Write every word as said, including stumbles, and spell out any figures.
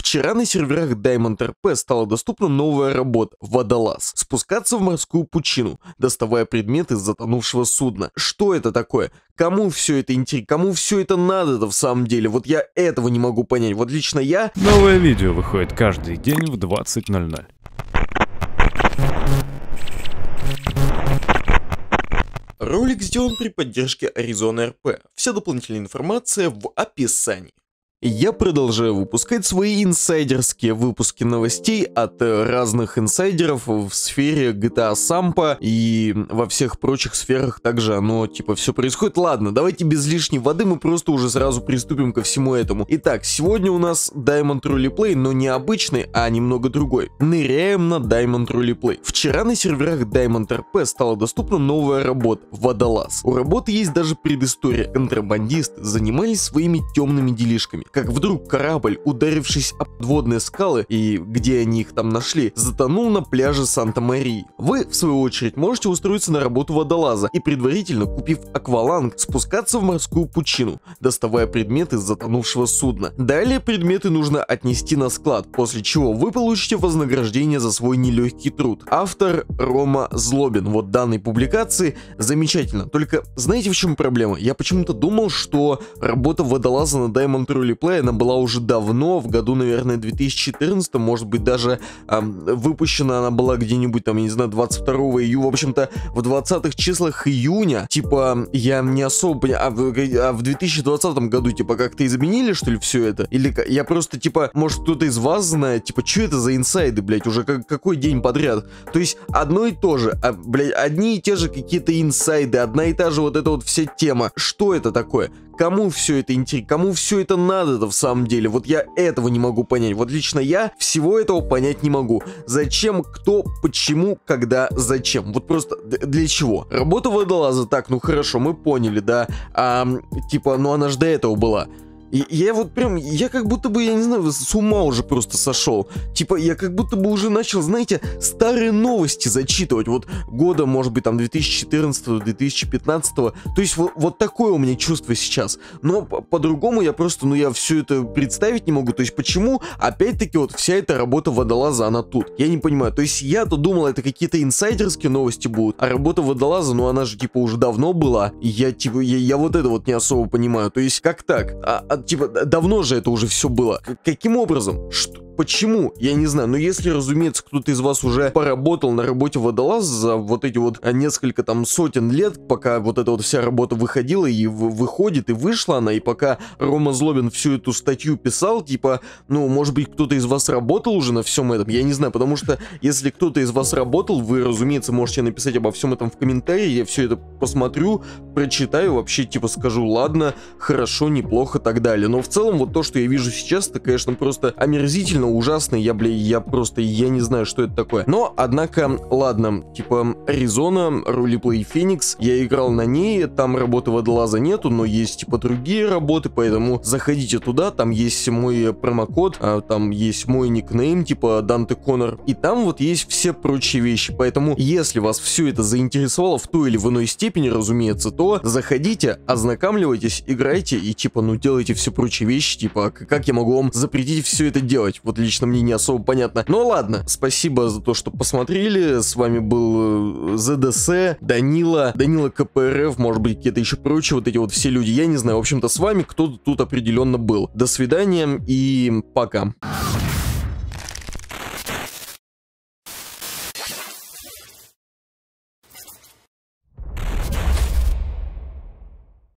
Вчера на серверах Diamond эр пи стала доступна новая работа «Водолаз». Спускаться в морскую пучину, доставая предметы из затонувшего судна. Что это такое? Кому все это интересно? Кому все это надо-то в самом деле? Вот я этого не могу понять. Вот лично я... Новое видео выходит каждый день в двадцать ноль ноль. Ролик сделан при поддержке Arizona эр пи. Вся дополнительная информация в описании. Я продолжаю выпускать свои инсайдерские выпуски новостей от разных инсайдеров в сфере джи ти эй Сампа и во всех прочих сферах также оно типа все происходит. Ладно, давайте без лишней воды мы просто уже сразу приступим ко всему этому. Итак, сегодня у нас Diamond Roleplay, но не обычный, а немного другой. Ныряем на Diamond Roleplay. Вчера на серверах Diamond эр пи стала доступна новая работа «Водолаз». У работы есть даже предыстория. Контрабандисты занимались своими темными делишками. Как вдруг корабль, ударившись об подводные скалы, и где они их там нашли, затонул на пляже Санта-Марии. Вы, в свою очередь, можете устроиться на работу водолаза и, предварительно купив акваланг, спускаться в морскую пучину, доставая предметы из затонувшего судна. Далее предметы нужно отнести на склад, после чего вы получите вознаграждение за свой нелегкий труд. Автор Рома Злобин. Вот данной публикации замечательно. Только знаете, в чем проблема? Я почему-то думал, что работа водолаза на Diamond Roleplay она была уже давно, в году, наверное, две тысячи четырнадцатом, может быть, даже эм, выпущена она была где-нибудь там, я не знаю, двадцать второго июня, в общем-то, в двадцатых числах июня, типа, я не особо понял, а в, а в две тысячи двадцатом году, типа, как-то изменили, что ли, все это? Или я просто, типа, может, кто-то из вас знает, типа, что это за инсайды, блядь, уже как, какой день подряд? То есть, одно и то же, а, блядь, одни и те же какие-то инсайды, одна и та же вот эта вот вся тема. Что это такое? Кому все это интересно? Кому все это надо-то в самом деле? Вот я этого не могу понять. Вот лично я всего этого понять не могу. Зачем, кто, почему, когда, зачем? Вот просто для чего? Работа водолаза, так, ну хорошо, мы поняли, да. А, типа, ну она же до этого была. И я вот прям, я как будто бы, я не знаю, с ума уже просто сошел. Типа, я как будто бы уже начал, знаете, старые новости зачитывать. Вот года, может быть, там две тысячи четырнадцатого, две тысячи пятнадцатого. То есть вот, вот такое у меня чувство сейчас. Но по-другому я просто, ну я все это представить не могу. То есть почему, опять-таки, вот вся эта работа водолаза, она тут? Я не понимаю. То есть я-то думал, это какие-то инсайдерские новости будут. А работа водолаза, ну она же типа уже давно была. И я типа, я, я вот это вот не особо понимаю. То есть как так? А, а типа, давно же это уже все было. Каким образом? Что? Почему? Я не знаю. Но если, разумеется, кто-то из вас уже поработал на работе водолаза за вот эти вот несколько там сотен лет, пока вот эта вот вся работа выходила и выходит, и вышла она, и пока Рома Злобин всю эту статью писал, типа, ну, может быть, кто-то из вас работал уже на всем этом, я не знаю, потому что если кто-то из вас работал, вы, разумеется, можете написать обо всем этом в комментарии, я все это посмотрю, прочитаю, вообще, типа, скажу, ладно, хорошо, неплохо, так далее. Но в целом, вот то, что я вижу сейчас, это, конечно, просто омерзительно, ужасный, я, бля, я просто, я не знаю, что это такое. Но, однако, ладно, типа, Arizona, Roleplay Phoenix, я играл на ней, там работы водолаза нету, но есть, типа, другие работы, поэтому заходите туда, там есть мой промокод, а, там есть мой никнейм, типа, Данте Коннор, и там вот есть все прочие вещи, поэтому, если вас все это заинтересовало в той или в иной степени, разумеется, то заходите, ознакомливайтесь, играйте и, типа, ну, делайте все прочие вещи, типа, как я могу вам запретить все это делать? Вот лично мне не особо понятно. Но ладно, спасибо за то, что посмотрели. С вами был зэ дэ эс, Данила, Данила ка пэ эр эф, может быть, какие-то еще прочие вот эти вот все люди. Я не знаю, в общем-то, с вами кто-то тут определенно был. До свидания и пока.